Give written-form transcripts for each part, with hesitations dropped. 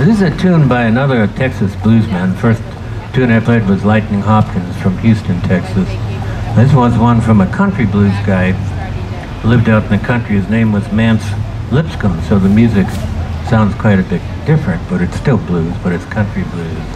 This is a tune by another Texas bluesman. First tune I played was Lightning Hopkins from Houston, Texas. This was one from a country blues guy who lived out in the country. His name was Mance Lipscomb, so the music sounds quite a bit different, but it's still blues, but it's country blues.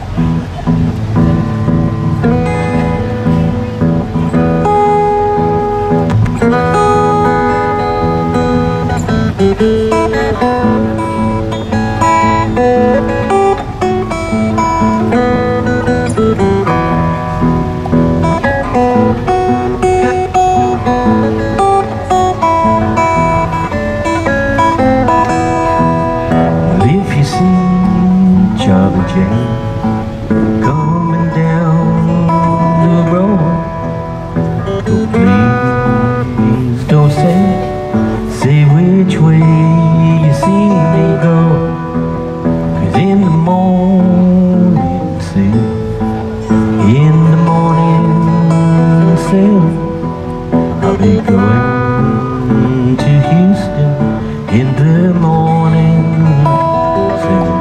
Charlie Jane coming down the road. Oh, please don't say which way you see me go. 'Cause in the morning, see, in the morning, see, I'll be going to Houston in the morning, see.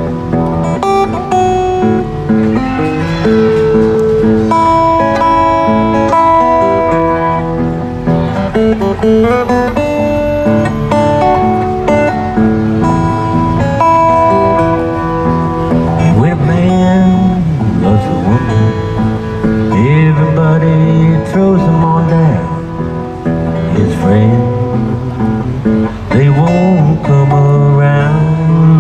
When a man loves a woman, everybody throws him on down. His friends, they won't come around.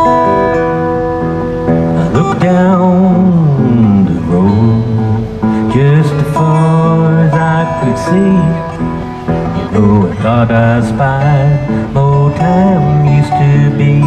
I look down the road just as far as I could see. Oh, I thought I spied more time used to be.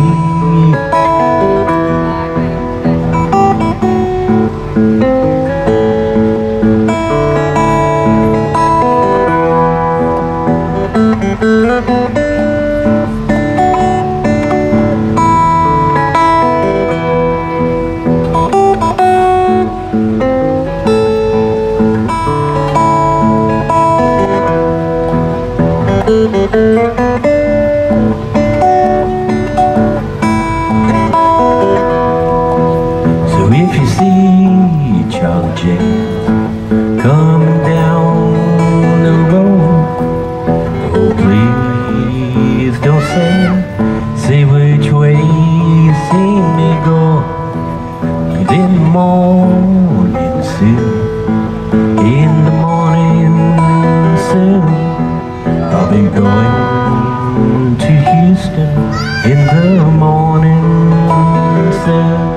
So if you see Charlie Jane coming down the road, oh please don't say which way you see me go. 'Cause in the morning soon, in the morning soon, I'll be going to Houston in the morning soon.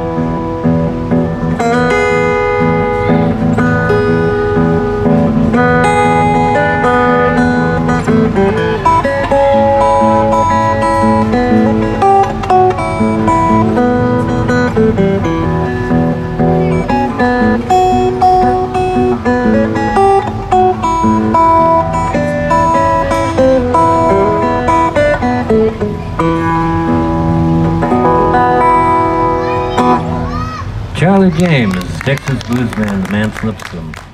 Charlie James, Texas bluesman Mance Lipscomb.